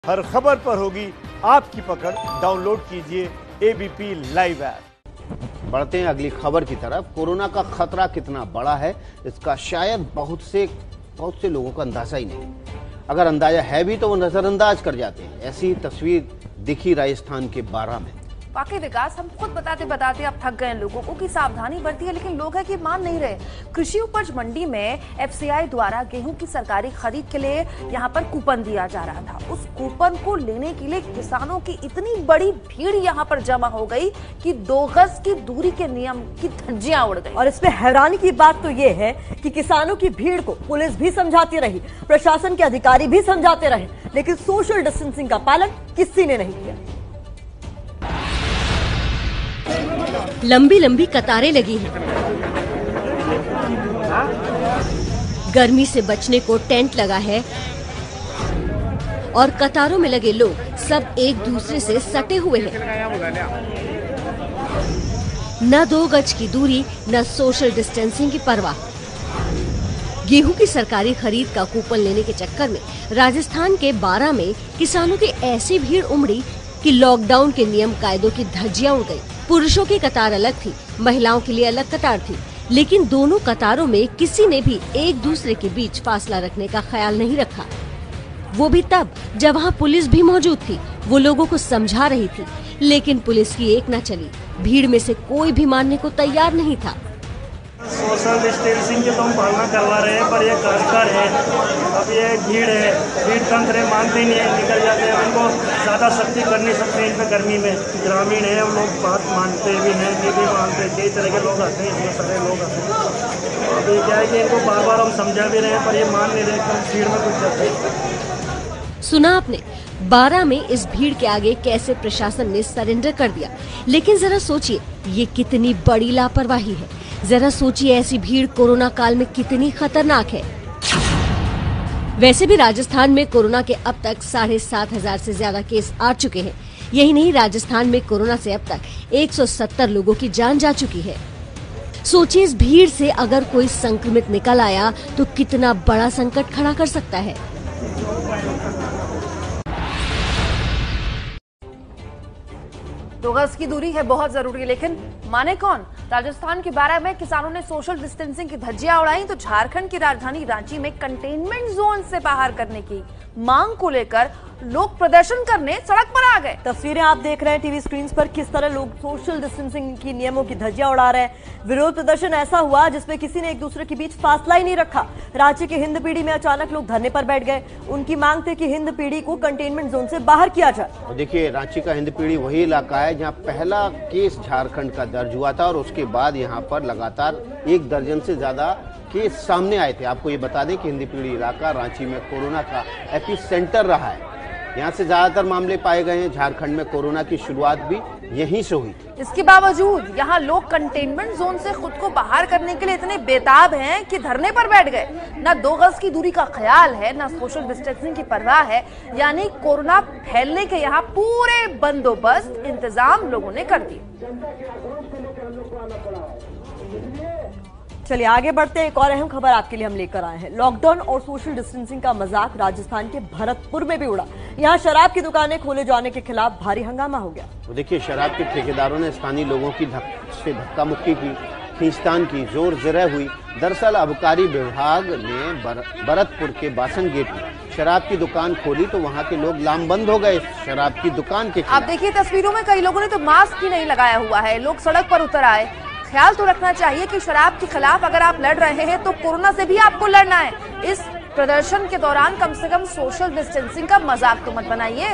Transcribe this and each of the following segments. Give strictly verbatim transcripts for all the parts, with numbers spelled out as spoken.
हर खबर पर होगी आपकी पकड़। डाउनलोड कीजिए एबीपी लाइव ऐप। बढ़ते हैं अगली खबर की तरफ। कोरोना का खतरा कितना बड़ा है इसका शायद बहुत से बहुत से लोगों को अंदाजा ही नहीं। अगर अंदाजा है भी तो वो नजरअंदाज कर जाते हैं। ऐसी तस्वीर दिखी राजस्थान के बारां में। वाकई विकास, हम खुद बताते बताते अब थक गए लोगों को कि सावधानी बरती है, लेकिन लोग है कि मान नहीं रहे। कृषि उपज मंडी में एफसीआई द्वारा गेहूं की सरकारी खरीद के लिए यहां पर कूपन दिया जा रहा था। उस कूपन को लेने के लिए किसानों की इतनी बड़ी भीड़ यहां पर जमा हो गई कि दो गज की दूरी के नियम की धज्जियां उड़ गई। और इसमें हैरानी की बात तो ये है कि किसानों की भीड़ को पुलिस भी समझाती रही, प्रशासन के अधिकारी भी समझाते रहे, लेकिन सोशल डिस्टेंसिंग का पालन किसी ने नहीं किया। लंबी लंबी कतारें लगी हैं। गर्मी से बचने को टेंट लगा है और कतारों में लगे लोग सब एक दूसरे से सटे हुए हैं। न दो गज की दूरी, न सोशल डिस्टेंसिंग की परवाह। गेहूं की सरकारी खरीद का कूपन लेने के चक्कर में राजस्थान के बारां में किसानों की ऐसी भीड़ उमड़ी कि लॉकडाउन के नियम कायदों की धज्जियां उड़ गई। पुरुषों की कतार अलग थी, महिलाओं के लिए अलग कतार थी, लेकिन दोनों कतारों में किसी ने भी एक दूसरे के बीच फासला रखने का ख्याल नहीं रखा। वो भी तब जब वहाँ पुलिस भी मौजूद थी। वो लोगों को समझा रही थी, लेकिन पुलिस की एक न चली। भीड़ में से कोई भी मानने को तैयार नहीं था। सोशल डिस्टेंसिंग की तो हम पालना करवा रहे हैं, पर ये कर है। अब ये भीड़ है, भीड़ तंत्र है, मानते नहीं है, निकल जाते हैं। उनको ज़्यादा सख्ती कर नहीं सकते इन पर। गर्मी में ग्रामीण है, वो लोग बात मानते भी हैं, नहीं भी मानते। कई तरह के लोग आते हैं, इसमें सारे लोग आते हैं। अब ये क्या है कि इनको बार बार हम समझा भी रहे हैं, पर ये मान नहीं रहे। एकदम भीड़ में कुछ जाते हैं। सुना आपने, बारां में इस भीड़ के आगे कैसे प्रशासन ने सरेंडर कर दिया। लेकिन जरा सोचिए, ये कितनी बड़ी लापरवाही है। जरा सोचिए, ऐसी भीड़ कोरोना काल में कितनी खतरनाक है। वैसे भी राजस्थान में कोरोना के अब तक साढ़े सात हजार से ज्यादा केस आ चुके हैं। यही नहीं, राजस्थान में कोरोना से अब तक एक सौ सत्तर लोगों की जान जा चुकी है। सोचिए, इस भीड़ से अगर कोई संक्रमित निकल आया तो कितना बड़ा संकट खड़ा कर सकता है। दो गज की दूरी है बहुत जरूरी, लेकिन माने कौन? राजस्थान के बारां में किसानों ने सोशल डिस्टेंसिंग की धज्जियां उड़ाई तो झारखंड की राजधानी रांची में कंटेनमेंट जोन से बाहर करने की मांग को लेकर लोग प्रदर्शन करने सड़क पर आ गए। तस्वीरें आप देख रहे हैं टीवी स्क्रीन पर, किस तरह लोग सोशल डिस्टेंसिंग की नियमों की धज्जियां उड़ा रहे हैं। विरोध प्रदर्शन ऐसा हुआ जिसमें किसी ने एक दूसरे के बीच फासला ही नहीं रखा। रांची के हिंदपीढ़ी में अचानक लोग धरने पर बैठ गए। उनकी मांग थी कि हिंदपीढ़ी को कंटेनमेंट जोन से बाहर किया जाए। और देखिए, रांची का हिंदपीढ़ी वही इलाका है जहाँ पहला केस झारखंड का दर्ज हुआ था और उसके बाद यहाँ पर लगातार एक दर्जन से ज्यादा केस सामने आए थे। आपको ये बता दें कि हिंदपीढ़ी इलाका रांची में कोरोना का एपी सेंटर रहा है। यहाँ से ज्यादातर मामले पाए गए हैं। झारखंड में कोरोना की शुरुआत भी यहीं से हुई थी। इसके बावजूद यहाँ लोग कंटेनमेंट जोन से खुद को बाहर करने के लिए इतने बेताब हैं कि धरने पर बैठ गए। न दो गज की दूरी का ख्याल है, न सोशल डिस्टेंसिंग की परवाह है। यानी कोरोना फैलने के यहाँ पूरे बंदोबस्त इंतजाम लोगों ने कर दिए। चलिए आगे बढ़ते हैं। एक और अहम खबर आपके लिए हम लेकर आए हैं। लॉकडाउन और सोशल डिस्टेंसिंग का मजाक राजस्थान के भरतपुर में भी उड़ा। यहाँ शराब की दुकानें खोले जाने के खिलाफ भारी हंगामा हो गया। तो देखिए, शराब के ठेकेदारों ने स्थानीय लोगों की धक, से धक्का मुक्की की, खींचतान की, जोर जरह हुई। दरअसल आबकारी विभाग ने बर, भरतपुर के बासन गेट में शराब की दुकान खोली तो वहाँ के लोग लामबंद हो गए शराब की दुकान के। आप देखिए तस्वीरों में, कई लोगों ने तो मास्क ही नहीं लगाया हुआ है। लोग सड़क पर उतर आए। ख्याल तो रखना चाहिए कि शराब के खिलाफ अगर आप लड़ रहे हैं तो कोरोना से भी आपको लड़ना है। इस प्रदर्शन के दौरान कम से कम सोशल डिस्टेंसिंग का मजाक तो मत बनाइए।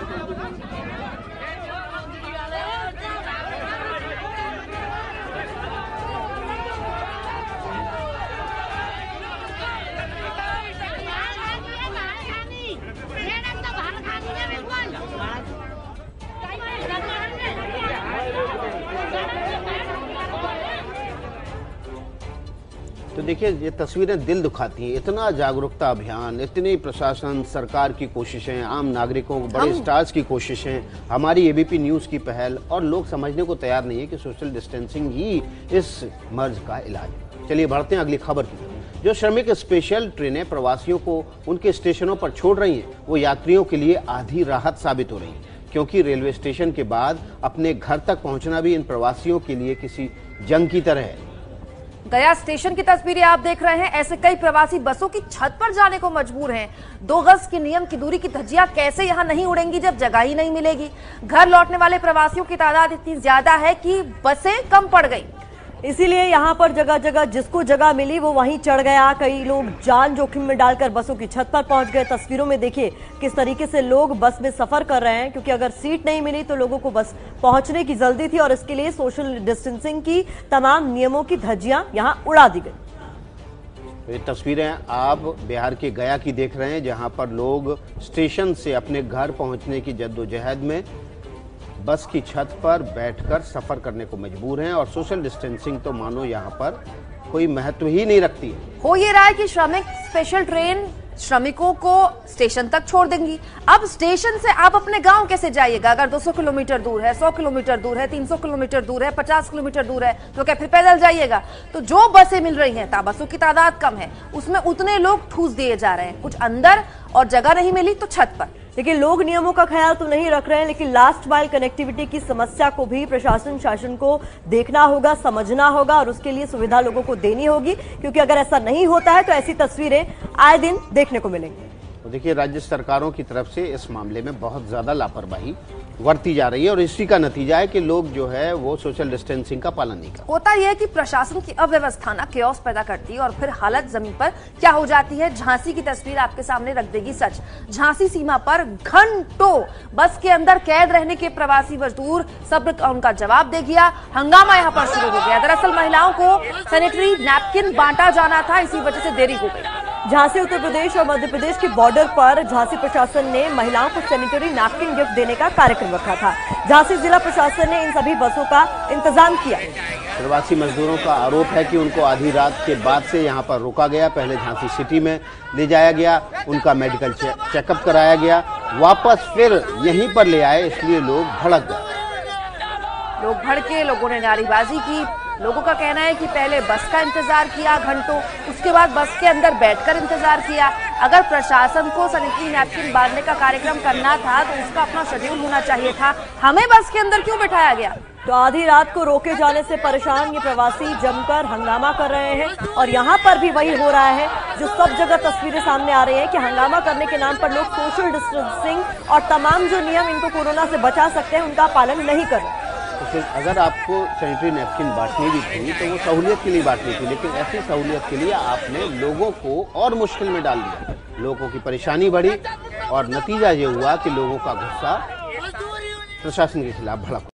तो देखिए, ये तस्वीरें दिल दुखाती हैं। इतना जागरूकता अभियान, इतनी प्रशासन, सरकार की कोशिशें, आम नागरिकों, बड़े स्टार्स की कोशिशें, हमारी एबीपी न्यूज की पहल, और लोग समझने को तैयार नहीं है कि सोशल डिस्टेंसिंग ही इस मर्ज का इलाज है। चलिए बढ़ते हैं अगली खबर की। जो श्रमिक स्पेशल ट्रेनें प्रवासियों को उनके स्टेशनों पर छोड़ रही हैं, वो यात्रियों के लिए आधी राहत साबित हो रही है, क्योंकि रेलवे स्टेशन के बाद अपने घर तक पहुंचना भी इन प्रवासियों के लिए किसी जंग की तरह है। गया स्टेशन की तस्वीरें आप देख रहे हैं। ऐसे कई प्रवासी बसों की छत पर जाने को मजबूर हैं। दो गज के नियम की दूरी की धज्जियां कैसे यहां नहीं उड़ेंगी जब जगह ही नहीं मिलेगी। घर लौटने वाले प्रवासियों की तादाद इतनी ज्यादा है कि बसें कम पड़ गई, इसीलिए यहाँ पर जगह जगह जिसको जगह मिली वो वहीं चढ़ गया। कई लोग जान जोखिम में डालकर बसों की छत पर पहुंच गए। तस्वीरों में देखिए किस तरीके से लोग बस में सफर कर रहे हैं, क्योंकि अगर सीट नहीं मिली तो लोगों को बस पहुंचने की जल्दी थी और इसके लिए सोशल डिस्टेंसिंग की तमाम नियमों की धज्जियां यहाँ उड़ा दी गई। ये तस्वीरें आप बिहार के गया की देख रहे हैं, जहां पर लोग स्टेशन से अपने घर पहुंचने की जद्दोजहद में बस की छत पर बैठकर सफर करने को मजबूर हैं और सोशल डिस्टेंसिंग तो मानो यहाँ पर कोई महत्व ही नहीं रखती है। हो ये रहा है कि श्रमिक स्पेशल ट्रेन श्रमिकों को स्टेशन तक छोड़ देंगी। अब स्टेशन से आप अपने गांव कैसे जाइएगा? अगर दो सौ किलोमीटर दूर है, सौ किलोमीटर दूर है, तीन सौ किलोमीटर दूर है, पचास किलोमीटर दूर है, तो क्या फिर पैदल जाइएगा? तो जो बसें मिल रही हैं, बसों की तादाद कम है, उसमें उतने लोग ठूस दिए जा रहे हैं, कुछ अंदर और जगह नहीं मिली तो छत पर। लेकिन लोग नियमों का ख्याल तो नहीं रख रहे हैं, लेकिन लास्ट माइल कनेक्टिविटी की समस्या को भी प्रशासन शासन को देखना होगा, समझना होगा और उसके लिए सुविधा लोगों को देनी होगी, क्योंकि अगर ऐसा नहीं होता है तो ऐसी तस्वीरें आए दिन देखने को मिलेंगी। तो देखिए, राज्य सरकारों की तरफ से इस मामले में बहुत ज्यादा लापरवाही बरती जा रही है और इसी का नतीजा है कि लोग जो है वो सोशल डिस्टेंसिंग का पालन नहीं करते। होता यह है कि प्रशासन की अव्यवस्था ना केओस पैदा करती है और फिर हालत जमीन पर क्या हो जाती है। झांसी की तस्वीर आपके सामने रख देगी सच। झांसी सीमा पर घंटों बस के अंदर कैद रहने के प्रवासी मजदूर सब्र का उनका जवाब दे गया। हंगामा यहाँ पर शुरू हो गया। दरअसल महिलाओं को सैनिटरी नैपकिन बांटा जाना था, इसी वजह से देरी हो गई। झांसी उत्तर प्रदेश और मध्य प्रदेश के बॉर्डर पर झांसी प्रशासन ने महिलाओं को सैनिटरी नैपकिन गिफ्ट देने का कार्यक्रम रखा था। झांसी जिला प्रशासन ने इन सभी बसों का इंतजाम किया। प्रवासी मजदूरों का आरोप है कि उनको आधी रात के बाद से यहां पर रोका गया। पहले झांसी सिटी में ले जाया गया, उनका मेडिकल चेकअप कराया गया, वापस फिर यहीं पर ले आए, इसलिए लोग भड़क गए। लोग भड़के, लोगों ने नारेबाजी की। लोगों का कहना है कि पहले बस का इंतजार किया घंटों, उसके बाद बस के अंदर बैठकर इंतजार किया। अगर प्रशासन को सैनिटरी नैपकिन बांटने का कार्यक्रम करना था तो उसका अपना शेड्यूल होना चाहिए था। हमें बस के अंदर क्यों बिठाया गया? तो आधी रात को रोके जाने से परेशान ये प्रवासी जमकर हंगामा कर रहे हैं और यहाँ पर भी वही हो रहा है जो सब जगह तस्वीरें सामने आ रही है कि हंगामा करने के नाम पर लोग सोशल डिस्टेंसिंग और तमाम जो नियम इनको कोरोना से बचा सकते हैं उनका पालन नहीं कर रहे। तो फिर अगर आपको सैनिटरी नैपकिन बांटनी भी थी तो वो सहूलियत के लिए बांटनी थी, लेकिन ऐसी सहूलियत के लिए आपने लोगों को और मुश्किल में डाल दिया। लोगों की परेशानी बढ़ी और नतीजा ये हुआ कि लोगों का गुस्सा प्रशासन के खिलाफ भड़क